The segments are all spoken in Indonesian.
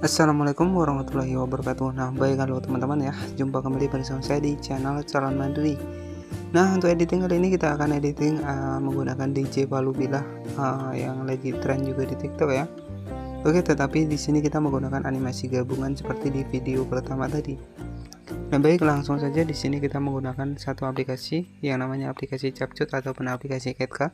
Assalamualaikum warahmatullahi wabarakatuh. Nah, baik, halo teman-teman ya. Jumpa kembali bersama saya di channel Calon Mandiri. Nah, untuk editing kali ini kita akan editing menggunakan DJ Palubilah yang lagi tren juga di TikTok ya. Oke, tetapi di sini kita menggunakan animasi gabungan seperti di video pertama tadi. Nah, baik, langsung saja di sini kita menggunakan satu aplikasi yang namanya aplikasi CapCut ataupun aplikasi CapCut.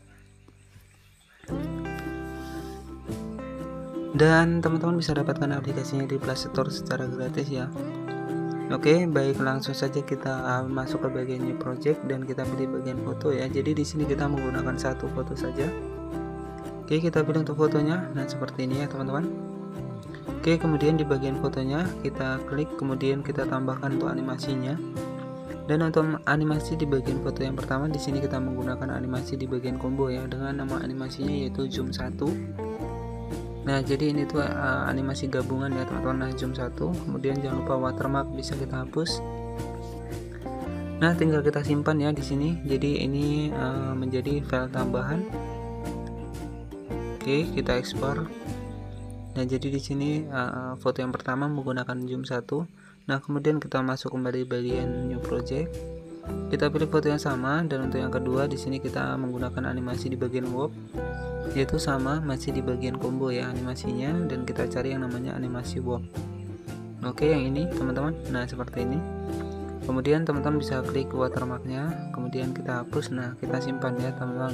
Dan teman-teman bisa dapatkan aplikasinya di Play Store secara gratis ya. Oke, baik, langsung saja kita masuk ke bagian new project dan kita pilih bagian foto ya. Jadi di sini kita menggunakan satu foto saja. Oke, kita pilih untuk fotonya. Nah, seperti ini ya teman-teman. Oke, kemudian di bagian fotonya kita klik, kemudian kita tambahkan untuk animasinya. Dan untuk animasi di bagian foto yang pertama, di sini kita menggunakan animasi di bagian combo ya, dengan nama animasinya yaitu zoom 1. Nah, jadi ini tuh animasi gabungan ya teman-teman. Nah, zoom 1, kemudian jangan lupa watermark bisa kita hapus. Nah, tinggal kita simpan ya di sini. Jadi ini menjadi file tambahan. Oke, kita ekspor. Nah, jadi di sini foto yang pertama menggunakan zoom 1. Nah, kemudian kita masuk kembali bagian new project. Kita pilih foto yang sama, dan untuk yang kedua di sini kita menggunakan animasi di bagian warp, yaitu sama, masih di bagian combo ya animasinya, dan kita cari yang namanya animasi warp. Oke, yang ini teman-teman. Nah, seperti ini. Kemudian teman-teman bisa klik watermarknya, kemudian kita hapus. Nah, kita simpan ya teman-teman.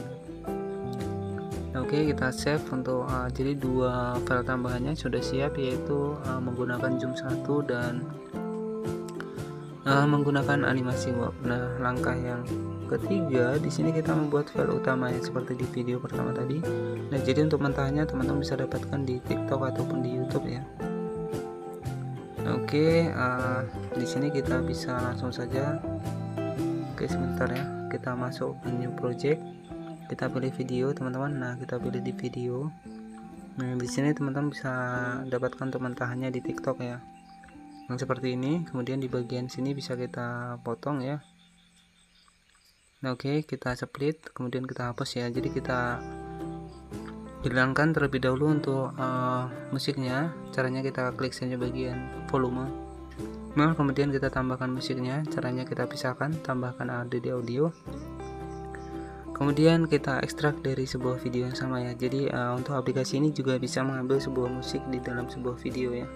Oke, kita save untuk jadi dua file tambahannya sudah siap, yaitu menggunakan zoom 1 dan menggunakan animasi warp. Nah, langkah yang ketiga di sini kita membuat file utama ya, seperti di video pertama tadi. Nah, jadi untuk mentahnya teman-teman bisa dapatkan di TikTok ataupun di YouTube ya. Oke, di sini kita bisa langsung saja. Oke, sebentar ya, kita masuk ke new project, kita pilih video teman-teman. Nah, kita pilih di video. Nah, di sini teman-teman bisa dapatkan untuk mentahannya di TikTok ya, yang seperti ini. Kemudian di bagian sini bisa kita potong ya. Nah, oke, kita split, kemudian kita hapus ya. Jadi kita hilangkan terlebih dahulu untuk musiknya. Caranya kita klik saja bagian volume. Nah, kemudian kita tambahkan musiknya. Caranya kita pisahkan, tambahkan audio. Kemudian kita ekstrak dari sebuah video yang sama ya. Jadi untuk aplikasi ini juga bisa mengambil sebuah musik di dalam sebuah video ya.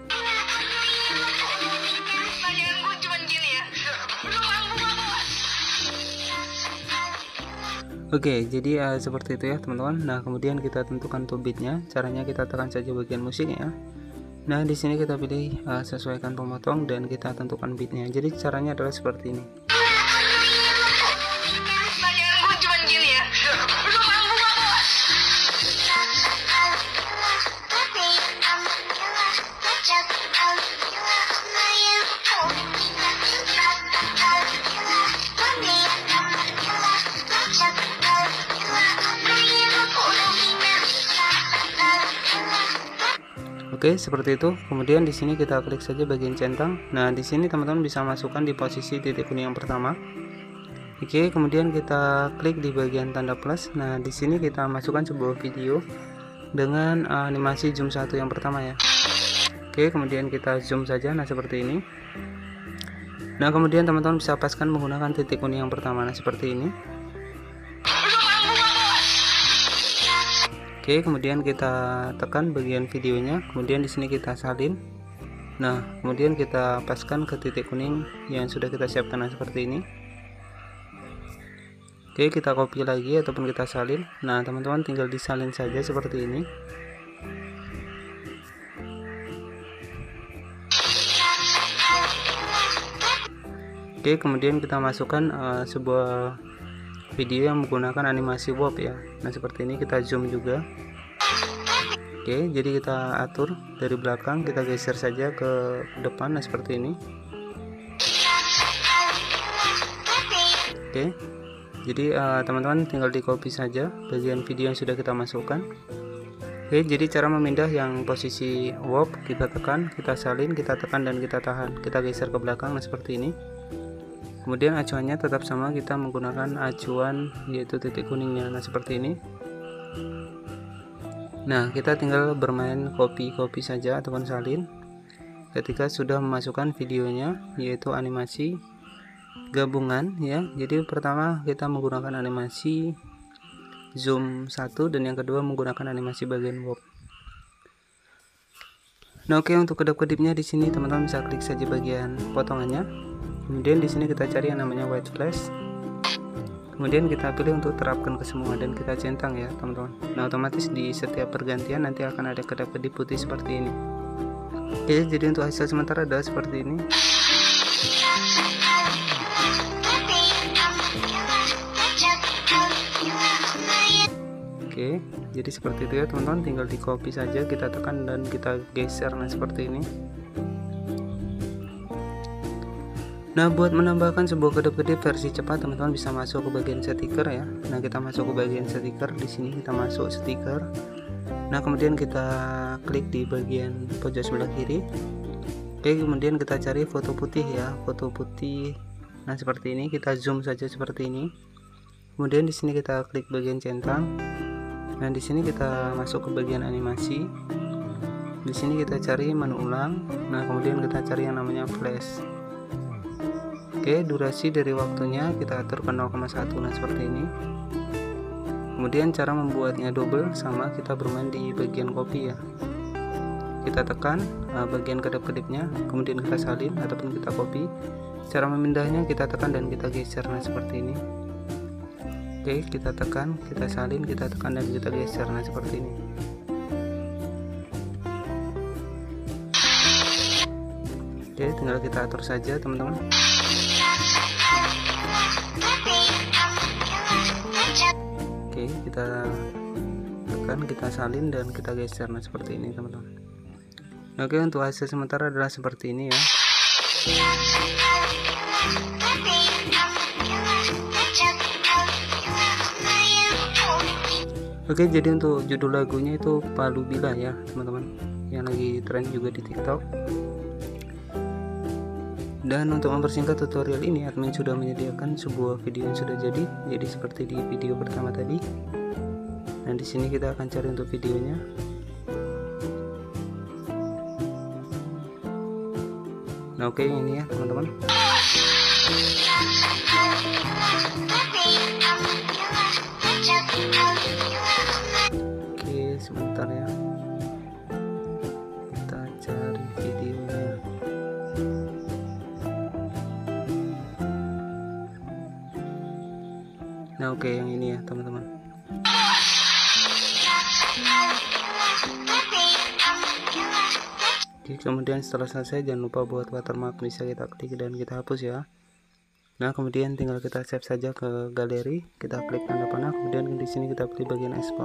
Oke, jadi seperti itu ya teman-teman. Nah, kemudian kita tentukan untuk beatnya. Caranya kita tekan saja bagian musiknya. Nah, di sini kita pilih sesuaikan pemotong dan kita tentukan beatnya. Jadi caranya adalah seperti ini. Oke, seperti itu. Kemudian di sini kita klik saja bagian centang. Nah, di sini teman-teman bisa masukkan di posisi titik kuning yang pertama. Oke, kemudian kita klik di bagian tanda plus. Nah, di sini kita masukkan sebuah video dengan animasi zoom 1 yang pertama ya. Oke, kemudian kita zoom saja. Nah, seperti ini. Nah, kemudian teman-teman bisa paskan menggunakan titik kuning yang pertama. Nah, seperti ini. Oke, kemudian kita tekan bagian videonya, kemudian di sini kita salin. Nah, kemudian kita paskan ke titik kuning yang sudah kita siapkan. Nah, seperti ini. Oke, kita copy lagi ataupun kita salin. Nah, teman-teman tinggal disalin saja seperti ini. Oke, kemudian kita masukkan sebuah video yang menggunakan animasi warp ya. Nah, seperti ini. Kita zoom juga. Oke, jadi kita atur dari belakang, kita geser saja ke depan. Nah, seperti ini. Oke, jadi teman-teman tinggal di copy saja bagian video yang sudah kita masukkan. Oke, jadi cara memindah yang posisi warp, kita tekan, kita salin, kita tekan dan kita tahan, kita geser ke belakang. Nah, seperti ini. Kemudian acuannya tetap sama, kita menggunakan acuan yaitu titik kuningnya. Nah, seperti ini. Nah, kita tinggal bermain copy saja ataupun salin. ketika sudah memasukkan videonya, yaitu animasi gabungan ya. Jadi pertama kita menggunakan animasi zoom 1 dan yang kedua menggunakan animasi bagian warp. Nah, oke, untuk kedap-kedipnya di sini teman-teman bisa klik saja bagian potongannya. Kemudian di sini kita cari yang namanya white flash. Kemudian kita pilih untuk terapkan ke semua dan kita centang ya, teman-teman. Nah, otomatis di setiap pergantian nanti akan ada kedap-kedip putih seperti ini. Oke, jadi untuk hasil sementara adalah seperti ini. Oke, jadi seperti itu ya teman-teman, tinggal di copy saja, kita tekan dan kita geser, nah seperti ini. Nah, buat menambahkan sebuah kedap-kedip versi cepat teman-teman bisa masuk ke bagian stiker ya. Nah, kita masuk ke bagian stiker, di sini kita masuk stiker. Nah, kemudian kita klik di bagian pojok sebelah kiri. Oke, kemudian kita cari foto putih ya, foto putih. Nah, seperti ini, kita zoom saja seperti ini. Kemudian di sini kita klik bagian centang. Nah, di sini kita masuk ke bagian animasi. Di sini kita cari menu ulang. Nah, kemudian kita cari yang namanya flash. Oke, durasi dari waktunya kita atur ke 0,1. Nah, seperti ini. Kemudian cara membuatnya double sama kita bermain di bagian copy ya. Kita tekan bagian kedap-kedipnya, kemudian kita salin ataupun kita copy. Cara memindahnya kita tekan dan kita geser. Nah, seperti ini. Oke, kita tekan, kita salin, kita tekan dan kita geser. Nah, seperti ini. Oke, tinggal kita atur saja teman-teman. Oke, kita tekan, kita salin dan kita geser. Nah, seperti ini teman-teman. Oke, untuk hasil sementara adalah seperti ini ya. Oke, jadi untuk judul lagunya itu Palu Bila ya teman-teman, yang lagi tren juga di TikTok. Dan untuk mempersingkat tutorial ini, admin sudah menyediakan sebuah video yang sudah jadi seperti di video pertama tadi. Dan di sini kita akan cari untuk videonya. Nah, oke, ini ya teman-teman. Oke, sebentar ya, kita cari videonya. Nah, oke, yang ini ya teman-teman. Oke, kemudian setelah selesai jangan lupa buat watermark, bisa kita klik dan kita hapus ya. Nah, kemudian tinggal kita save saja ke galeri, kita klik tanda panah, kemudian di sini kita pilih bagian ekspor.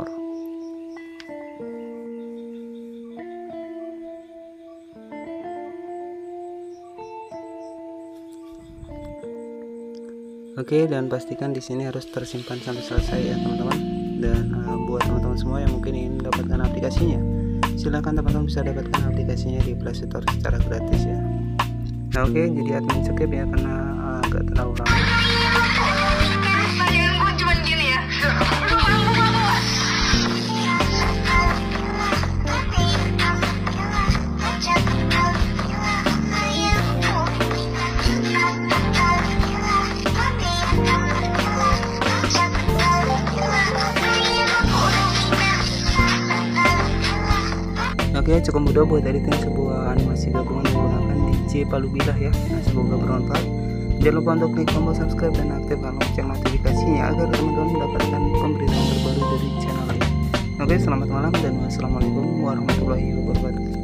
Oke, dan pastikan di sini harus tersimpan sampai selesai ya teman-teman. Dan buat teman-teman semua yang mungkin ingin mendapatkan aplikasinya, silakan teman-teman bisa dapatkan aplikasinya di Play Store secara gratis ya. Nah, oke, jadi admin skip ya karena agak terlalu lama. Gue cuman gini ya. Oke, cukup mudah buat editing sebuah animasi gabungan menggunakan DJ Palu Bila ya. Nah, semoga bermanfaat. Jangan lupa untuk klik tombol subscribe dan aktifkan lonceng notifikasinya agar teman-teman mendapatkan pemberitaan terbaru dari channel ini. Oke, selamat malam dan wassalamualaikum warahmatullahi wabarakatuh.